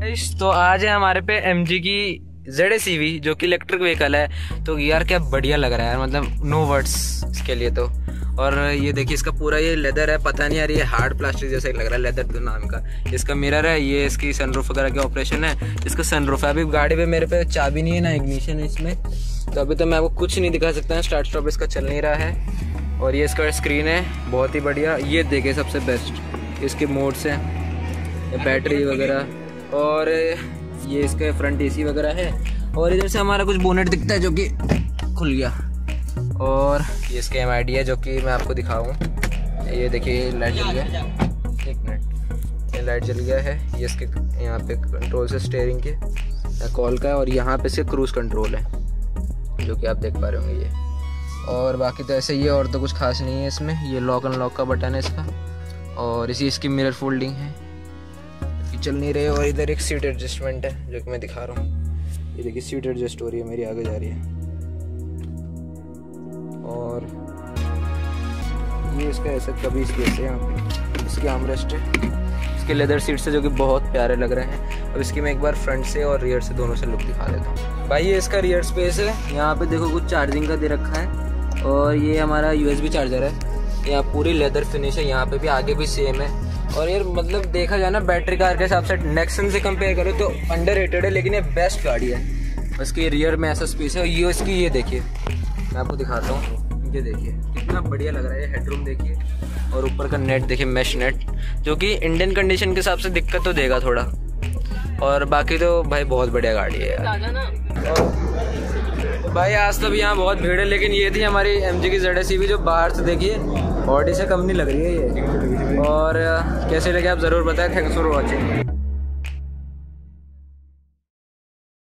तो आज है हमारे पे MG की ZSEV जो कि इलेक्ट्रिक व्हीकल है। तो यार क्या बढ़िया लग रहा है यार, मतलब नो वर्ड्स इसके लिए तो। और ये देखिए इसका पूरा ये लेदर है, पता नहीं यार ये हार्ड प्लास्टिक जैसा ही लग रहा है, लेदर तो नाम का। इसका मिरर है, ये इसकी सनरूफ वगैरह के ऑपरेशन है। इसका सनरूफ है, अभी गाड़ी पे मेरे पे चाबी नहीं है ना इग्निशन है इसमें, तो अभी तो मैं आपको कुछ नहीं दिखा सकता है, स्टार्ट स्टॉप इसका चल नहीं रहा है। और ये इसका स्क्रीन है बहुत ही बढ़िया, ये देखिए सबसे बेस्ट इसके मोड्स हैं, बैटरी वगैरह, और ये इसका फ्रंट AC वगैरह है। और इधर से हमारा कुछ बोनेट दिखता है जो कि खुल गया। और ये इसका MID है जो कि मैं आपको दिखाऊं, ये देखिए लाइट जल गया, एक मिनट, ये लाइट जल गया है। ये इसके यहाँ पे कंट्रोल से स्टीयरिंग के कॉल का है, और यहाँ पे से क्रूज कंट्रोल है जो कि आप देख पा रहे होंगे ये। और बाकी तो ऐसे ही है, और तो कुछ खास नहीं है इसमें। ये लॉक अनलॉक का बटन है इसका, और इसी इसकी मिरर फोल्डिंग है, चल नहीं रहे। और इधर एक सीट एडजस्टमेंट है जो कि मैं दिखा रहा हूँ, ये देखिए सीट एडजस्ट हो रही है मेरी, आगे जा रही है। और ये इसका ऐसा कभी स्पेस है, यहाँ पे इसकी आर्मरेस्ट है, इसके लेदर सीट्स है जो कि बहुत प्यारे लग रहे हैं। अब इसकी मैं एक बार फ्रंट से और रियर से दोनों से लुक दिखा देता हूँ। भाई ये इसका रियर स्पेस है, यहाँ पे देखो कुछ चार्जिंग का दे रखा है, और ये हमारा USB चार्जर है। यहाँ पूरी लेदर फिनिश है, यहाँ पे भी आगे भी सेम है। और यार मतलब देखा जाए ना बैटरी कार के हिसाब से नेक्सन से कंपेयर करो तो अंडररेटेड है, लेकिन ये बेस्ट गाड़ी है। इसके रियर में ऐसा स्पेस है। ये इसकी ये देखिए, मैं आपको दिखाता हूँ, ये देखिए कितना बढ़िया लग रहा है। ये हेडरूम देखिए, और ऊपर का नेट देखिए, मैश नेट, जो कि इंडियन कंडीशन के हिसाब से दिक्कत तो देगा थोड़ा। और बाकी तो भाई बहुत बढ़िया गाड़ी है यार। और भाई आज तो भी यहाँ बहुत भीड़ है, लेकिन ये थी हमारी MG की ZSEV जो बाहर से देखिए ऑडी से कम नहीं लग रही है ये। और कैसे लगे आप ज़रूर बताएं। Thanks for watching.